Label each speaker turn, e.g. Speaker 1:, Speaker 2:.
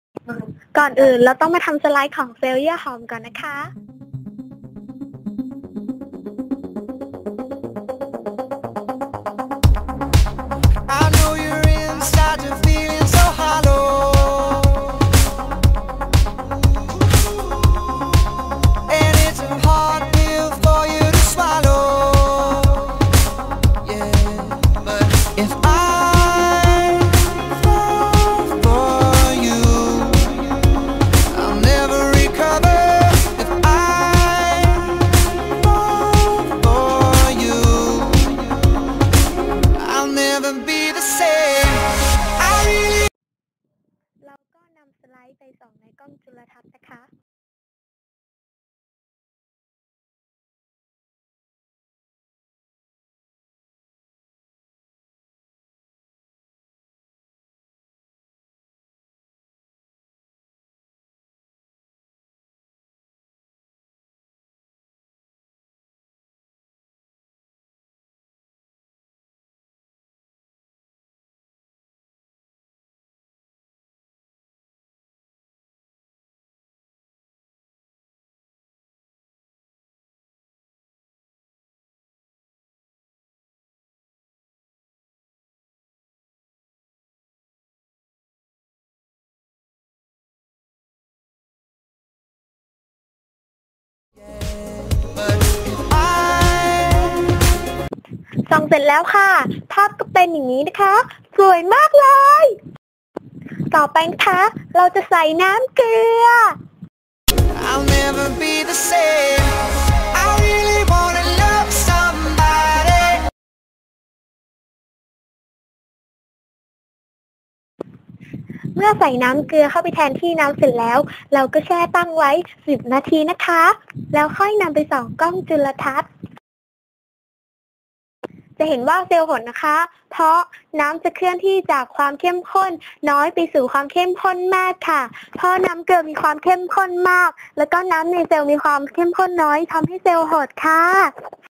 Speaker 1: ก่อนอื่นเราต้องมาทำสไลด์ของเซลล์เยื่อหอมก่อนนะคะ
Speaker 2: I know you're inside, you're feeling so hollow. And it's a hard pill for you to swallow. Yeah, but if I fall for you, I'll never recover. If I fall for you, I'll never be the same. I really
Speaker 1: เราก็นำสไลด์ไปส่องในกล้องจุลทรรศน์นะคะ ส่องเสร็จแล้วค่ะ ภาพก็เป็นอย่างนี้นะคะ สวยมากเลย ต่อไปนะคะเราจะใส่น้ำเกลือ
Speaker 2: I'll never be the same. I really wanna love somebody.
Speaker 1: เมื่อใส่น้ำเกลือเข้าไปแทนที่น้ำเสร็จแล้ว เราก็แช่ตั้งไว้10 นาทีนะคะ แล้วค่อยนำไปส่องกล้องจุลทรรศน์ จะเห็นว่าเซลล์หดนะคะ เพราะน้ำจะเคลื่อนที่จากความเข้มข้นน้อยไปสู่ความเข้มข้นมากค่ะ เพราะน้ำเกลือมีความเข้มข้นมาก แล้วก็น้ำในเซลล์มีความเข้มข้นน้อยทำให้เซลล์หดค่ะ